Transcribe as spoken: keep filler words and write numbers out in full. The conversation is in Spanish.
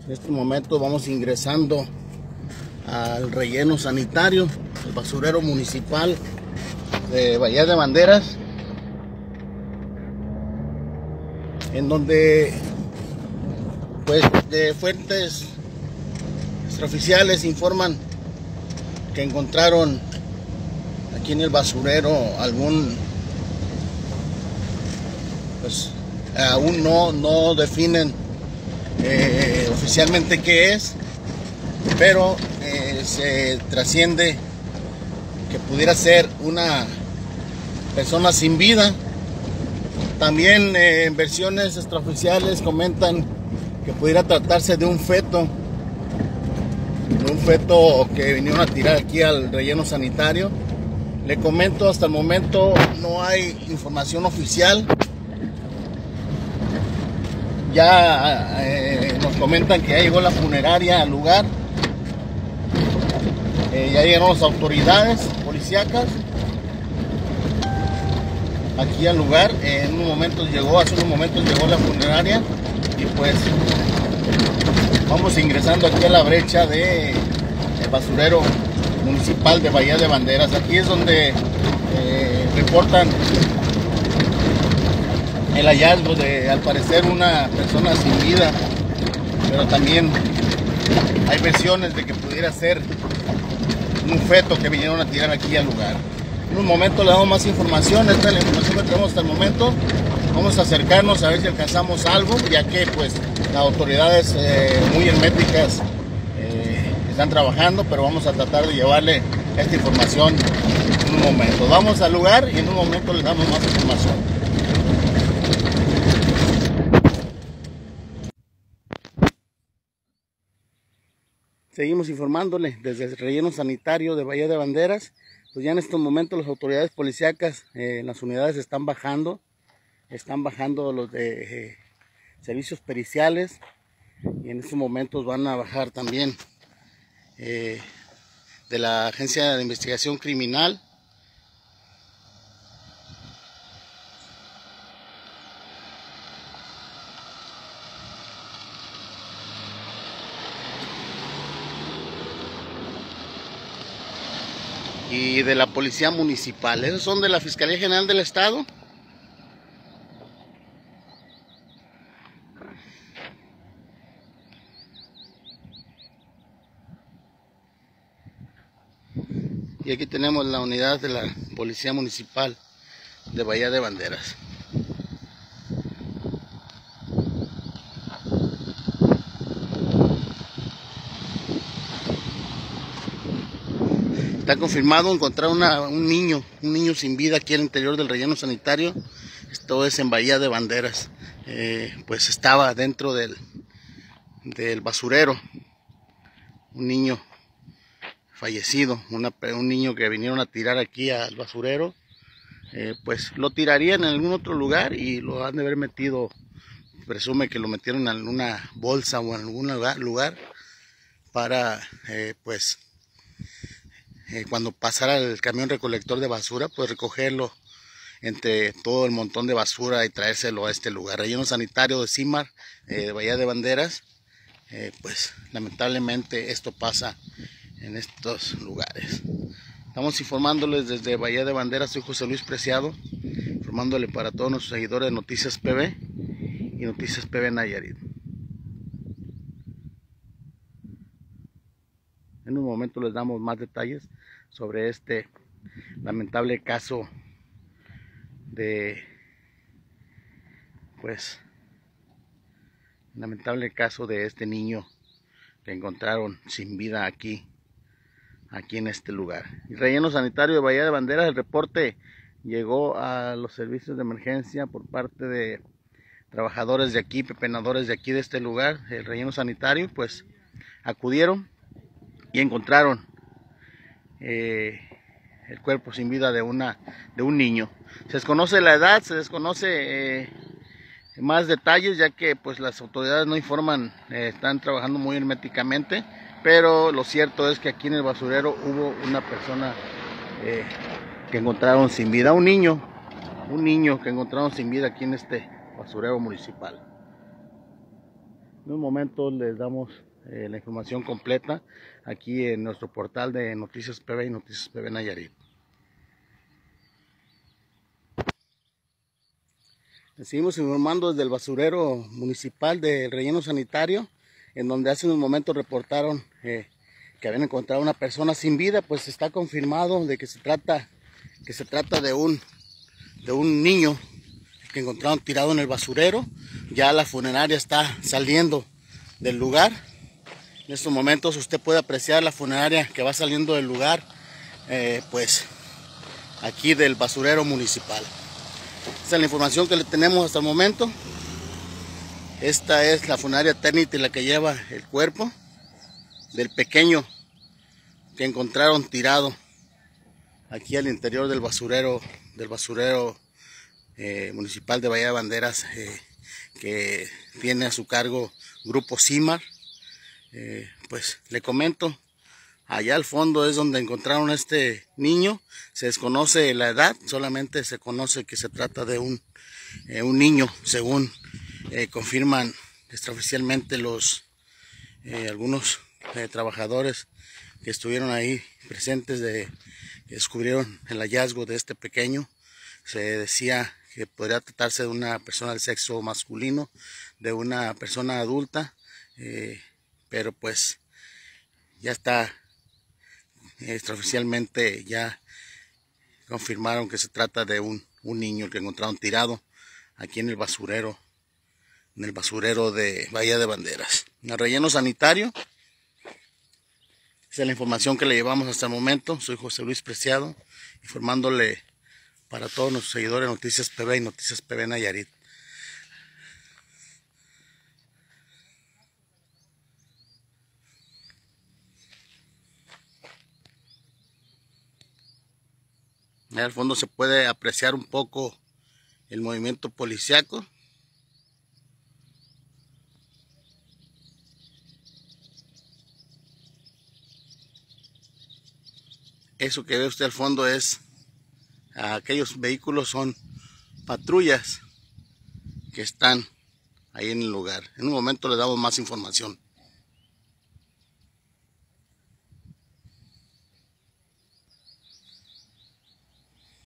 En este momento vamos ingresando al relleno sanitario, el basurero municipal de Bahía de Banderas, en donde pues de fuentes extraoficiales informan que encontraron aquí en el basurero algún, pues aún no, no definen eh, oficialmente qué es, pero eh, se trasciende que pudiera ser una persona sin vida. También eh, en versiones extraoficiales comentan que pudiera tratarse de un feto, de un feto que vinieron a tirar aquí al relleno sanitario. Le comento, hasta el momento no hay información oficial. Ya eh, nos comentan que ya llegó la funeraria al lugar, eh, ya llegaron las autoridades policíacas aquí al lugar. Eh, en unos momentos llegó, hace unos momentos llegó la funeraria y pues vamos ingresando aquí a la brecha de el basurero municipal de Bahía de Banderas. Aquí es donde eh, reportan el hallazgo de, al parecer, una persona sin vida, pero también hay versiones de que pudiera ser un feto que vinieron a tirar aquí al lugar. En un momento le damos más información. Esta es la información que tenemos hasta el momento. Vamos a acercarnos a ver si alcanzamos algo, ya que pues las autoridades eh, muy herméticas eh, están trabajando, pero vamos a tratar de llevarle esta información en un momento. Vamos al lugar y en un momento les damos más información. Seguimos informándole desde el relleno sanitario de Bahía de Banderas. Pues ya en estos momentos las autoridades policíacas, eh, las unidades están bajando, están bajando los de eh, servicios periciales, y en estos momentos van a bajar también eh, de la Agencia de Investigación Criminal. Y de la Policía Municipal. Esos son de la Fiscalía General del Estado. Y aquí tenemos la unidad de la Policía Municipal de Bahía de Banderas. Está confirmado encontrar una, un niño, un niño sin vida aquí al interior del relleno sanitario. Esto es en Bahía de Banderas. Eh, pues estaba dentro del, del basurero un niño fallecido, una, un niño que vinieron a tirar aquí al basurero. Eh, pues lo tirarían en algún otro lugar y lo han de haber metido, presume que lo metieron en alguna bolsa o en algún lugar, lugar para eh, pues Eh, cuando pasara el camión recolector de basura, pues recogerlo entre todo el montón de basura y traérselo a este lugar. Relleno sanitario de Cimar, eh, de Bahía de Banderas. Eh, pues lamentablemente esto pasa en estos lugares. Estamos informándoles desde Bahía de Banderas. Soy José Luis Preciado, informándole para todos nuestros seguidores de Noticias P B y Noticias P B Nayarit. En un momento les damos más detalles sobre este lamentable caso de, pues, lamentable caso de este niño que encontraron sin vida aquí, aquí en este lugar. El relleno sanitario de Bahía de Banderas, el reporte llegó a los servicios de emergencia por parte de trabajadores de aquí, pepenadores de aquí de este lugar, el relleno sanitario, pues acudieron y encontraron eh, el cuerpo sin vida de una de un niño. Se desconoce la edad, se desconoce eh, más detalles, ya que pues las autoridades no informan, eh, están trabajando muy herméticamente, pero lo cierto es que aquí en el basurero hubo una persona eh, que encontraron sin vida, un niño, un niño que encontraron sin vida aquí en este basurero municipal. En un momento les damos eh, la información completa aquí en nuestro portal de Noticias P B y Noticias P B Nayarit. Les seguimos informando desde el basurero municipal del relleno sanitario, en donde hace unos momentos reportaron eh, que habían encontrado una persona sin vida. Pues está confirmado de que se trata, que se trata de un, de un niño que encontraron tirado en el basurero. Ya la funeraria está saliendo del lugar. En estos momentos usted puede apreciar la funeraria que va saliendo del lugar, eh, pues aquí del basurero municipal. Esta es la información que le tenemos hasta el momento. Esta es la funeraria Eternity, la que lleva el cuerpo del pequeño que encontraron tirado aquí al interior del basurero, del basurero eh, municipal de Bahía de Banderas, eh, que tiene a su cargo Grupo CIMAR. Eh, pues le comento, allá al fondo es donde encontraron a este niño. Se desconoce la edad, solamente se conoce que se trata de un, eh, un niño, según eh, confirman extraoficialmente los eh, algunos eh, trabajadores que estuvieron ahí presentes, de, que descubrieron el hallazgo de este pequeño. Se decía que podría tratarse de una persona del sexo masculino, de una persona adulta, eh, pero pues ya está extraoficialmente, ya confirmaron que se trata de un, un niño que encontraron tirado aquí en el basurero, en el basurero de Bahía de Banderas, en el relleno sanitario. Esa es la información que le llevamos hasta el momento. Soy José Luis Preciado, informándole para todos nuestros seguidores de Noticias P B y Noticias P B Nayarit. Allá al fondo se puede apreciar un poco el movimiento policiaco. Eso que ve usted al fondo es, aquellos vehículos son patrullas que están ahí en el lugar. En un momento le damos más información.